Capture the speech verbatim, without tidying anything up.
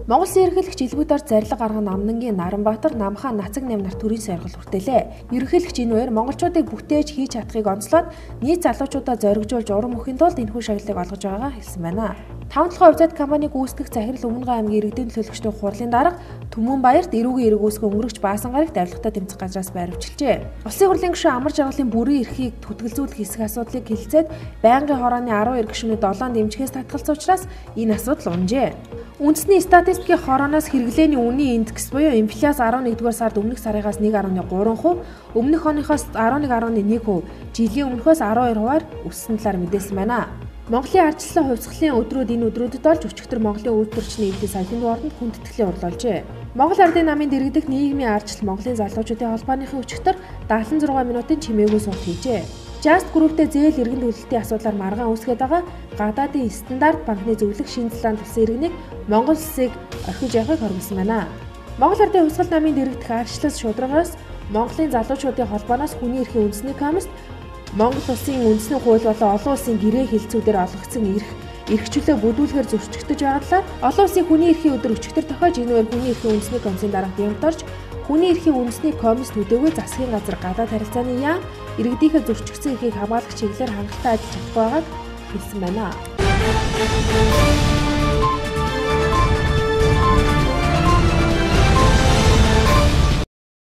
Монгол Улсын ерөнхийлөгч Илбүдээр зарлиг гарган Намнангийн Наранбаатар, Намхан, Нацаг нэм нар төрийн сойргол хүртээлээ. Ерөнхийлөгч энэ үеэр монголчуудыг бүтээж хийж чадахыг онцлоод нийт залуучуудаа зоригжуулж урам өгөхийн тулд энэхүү шагналыг олгож байгаагаа хэлсэн байна. таван толгой хувьцаат компаниг үүсгэх захирал Өмнөгөө аймгийн иргэдийн төлөөлөгчдийн хурлын дарга Түмэнбаярт эрүүгийн эрэг үүсгэх өнгөрөгч Баасан гарагт авилгатай тэмцэх газраас байрвчилжээ. Улсын хурлын гишүүн Амар жаргалын бүрэн эрхийг түтгэлзүүлэх хэсэг асуудлыг хэлэлцээд байнгын хорооны арван хоёр гишүүний долоон дэмжихээс татгалзсан учраас энэ асуудал унжээ. Үндэсний статистикийн хорооноос хэрэглээний үнийн индекс буюу инфляц арван нэгдүгээр сард өмнөх сарынхаас нэг гаруй гурван хувь, өмнөх оныхоос арван нэг гаруй нэг хувь, жилийн өмнөхөөс арван хоёр хувиар өссөн талаар мэдээлсэн байна. Монголын ардчилсан хувьсгалын өдрүүд энэ өдрүүдэд болж өчигдөр Монголын үйлдвэрчний эдийн санхүүгийн ордонд хүндэтгэлийн урлуулжээ. Монгол Ардын намын дэргэдэх нийгмийн ардчил Монголын залуучуудын холбооныхын өчигдөр даатан зургаан минутын чимээгүй суулт хийжээ. Just Group-тэй зээл иргэн төлөлтийн асуудлаар маргаан үүсгээд байгаа гадаадын стандарт банкны зөвлөх шинэ зулаан тулсан иргэнийг Монгол улсыг орхиж явахыг хориглосон байна. Монгол Ардын хувьсгал намын дэргэдэх ардчлал шударгаас Монголын залуучуудын холбооноос хүний эрхийн үндэсний комист Монгол улсын үндэсний хууль болон олон улсын гэрээ хэлцүүдээр олгогдсон эрх эрхчлөлөө бүдүүлэхээр зөрчигдөж байгаа талаар олон улсын хүний эрхийн өдөр өчигдөр тохиож энэ үеэр хүний эрхийн үндэсний комиссийн дарга Бямтарч хүний эрхийн үндэсний комисс төдийгүй засгийн газар гадаад харилцааны яам иргэдийнхээ зөрчигдсөн эрхийг хамгаалах чиглэлээр хангалттай ажиллаж чадах байгааг хэлсэн байна.